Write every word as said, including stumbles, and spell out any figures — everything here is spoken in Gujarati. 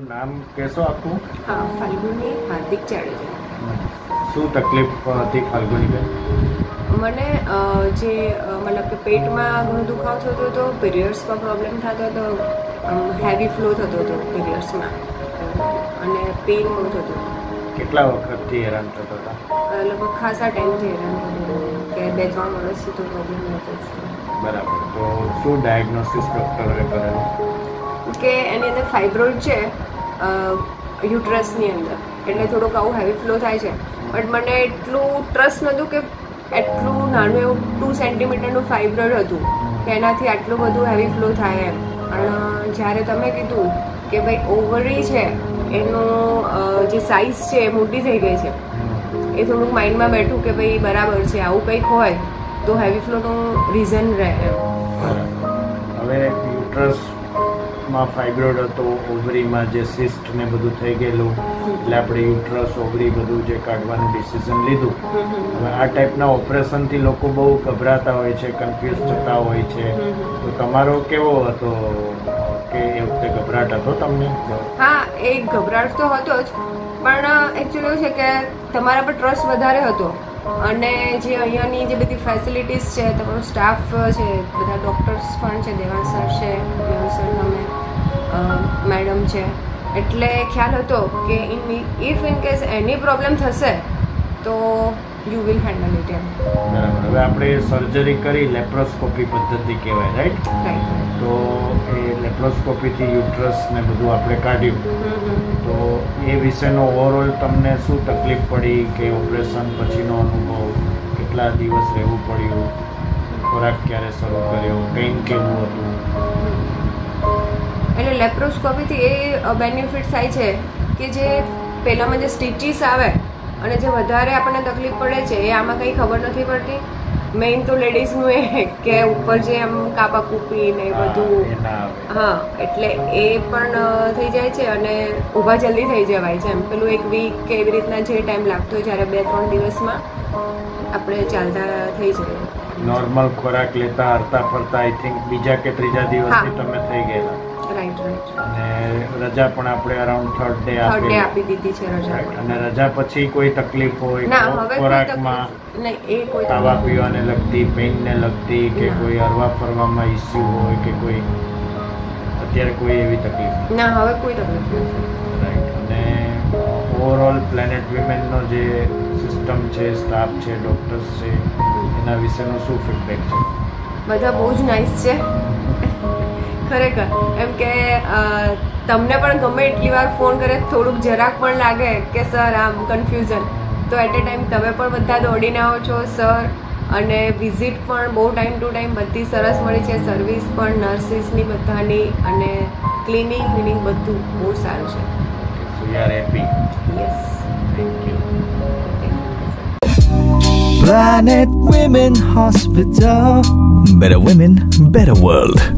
નામ કહેશો આખું? હા, ફાલ્ગુની હાર્દિક જાડેજા. શું તકલીફ હતી ફાલ્ગુનીબેન? મને જે મતલબ કે પેટમાં ઘણો દુખાવો થતો હતો, પીરિયડ્સમાં પ્રોબ્લેમ થતો હતો, હેવી ફ્લો થતો હતો પીરિયડ્સમાં અને પેઇન બહુ થતો હતો. કેટલા વખતથી હેરાન થતા હતા? લગભગ ખાસા ટાઈમથી હેરાન થતો હતો કે બે ત્રણ વર્ષથી તો પ્રોબ્લેમ નહોતો જ. બરાબર. તો શું ડાયગ્નોસિસ ડૉક્ટરે કરેલું? કે એની અંદર ફાઇબ્રોઇડ છે યુટ્રસની અંદર, એટલે થોડુંક આવું હેવી ફ્લો થાય છે. બટ મને એટલું ટ્રસ્ટ નહોતું કે એટલું નાનું એવું ટુ સેન્ટીમીટરનું ફાઇબ્રોઇડ હતું કે એનાથી આટલું બધું હેવી ફ્લો થાય એમ. પણ જ્યારે તમે કીધું કે ભાઈ ઓવરી છે એનું જે સાઇઝ છે એ મોટી થઈ ગઈ છે, એ થોડુંક માઇન્ડમાં બેઠું કે ભાઈ બરાબર છે, આવું કંઈક હોય તો હેવી ફ્લોનું રીઝન રહે એમ. હવે યુટ્રસમાં ફાઇબ્રોઇડ હતો, ઓવરીમાં જે સિસ્ટ ને બધું થઈ ગયેલું, એટલે આપણે યુટ્રસ ઓવરી બધું જે કાઢવાનું ડિસિઝન લીધું. હવે આ ટાઈપના ઓપરેશનથી લોકો બહુ ગભરાતા હોય છે, કન્ફ્યુઝ થતા હોય છે, તો તમારો કેવો હતો કે એ વખતે ગભરાટ હતો તમને? હા, એ ગભરાટ તો હતો જ, પણ એકચ્યુઅલી એવું છે કે તમારા પર ટ્રસ્ટ વધારે હતો અને જે અહીંયાની જે બધી ફેસિલિટીઝ છે, તમારો સ્ટાફ છે, બધા ડૉક્ટર્સ પણ છે, દેવાંશ સર છે, મેહુલ સર, તમે મેડમ છે, એટલે ખ્યાલ હતો કે in if in case any problem થશે તો યુ વિલ હેન્ડલ ઇટ એમ. બરાબર. હવે આપણે સર્જરી કરી, લેપ્રોસ્કોપી પદ્ધતિ કહેવાય, રાઈટ? રાઈટ. તો એ લેપ્રોસ્કોપીથી યુટ્રસ ને બધું આપણે કાઢ્યું, તો એ વિશેનો ઓવરઓલ તમને શું તકલીફ પડી કે ઓપરેશન પછીનો અનુભવ, કેટલા દિવસ રહેવું પડ્યું, ખોરાક ક્યારે શરૂ કર્યો, પેઇન કેવું હતું? એટલે લેપ્રોસ્કોપીથી એ બેનિફિટ થાય છે કે જે પહેલાંમાં જે સ્ટીચીસ આવે અને જે વધારે આપણને તકલીફ પડે છે એ આમાં કંઈ ખબર નથી પડતી. મેઇન તો લેડીઝનું એ કે ઉપર જે આમ કાપા કૂપી ને એ બધું, હા, એટલે એ પણ થઈ જાય છે અને ઊભા જલ્દી થઈ જવાય છે એમ. પેલું એક વીક કે એવી રીતના જે ટાઈમ લાગતો હોય, જ્યારે બે ત્રણ દિવસમાં આપણે ચાલતા થઈ જઈએ. નોર્મલ ખોરાક લેતા, હરતા ફરતા આઈ થિંક બીજા કે ત્રીજા દિવસથી તમે થઈ ગયેલા. Right right. અને રજા પણ આપણે around third day third day આપી દીધી છે રજા. અને રજા પછી કોઈ તકલીફ હોય ના, હવે ખોરાકમાં, નહીં, એ કોઈ ખાવા પીવાને લગતી, પેઇનને લગતી, કે કોઈ હરવા ફરવામાં ઇસ્યુ હોય કે કોઈ અત્યારે કોઈ એવી તકલીફ? ના, હવે કોઈ તકલીફ નથી. રાઈટ. અને ઓવરઓલ પ્લેનેટ વિમેનનો જે સિસ્ટમ છે, સ્ટાફ છે, ડૉક્ટર્સ છે, એના વિશેનો શું ફીડબેક છે? બધા બહુ જ નાઇસ છે ખરેખર. એમ કે તમને પણ ગમે એટલી વાર ફોન કરે, થોડુંક જરાક પણ લાગે કે સર આમ કન્ફ્યુઝન, તો એટ એ ટાઈમ તમે પણ બધા દોડીને આવો છો સર. અને વિઝિટ પણ બહુ ટાઈમ ટુ ટાઈમ બધી સરસ મળી છે, સર્વિસ પણ નર્સિસની બધાની, અને ક્લિનિક ક્લિનિક બધું બહુ સારું છે. So we are happy. Yes. Thank you. Planet Women Hospital. Better women, better world.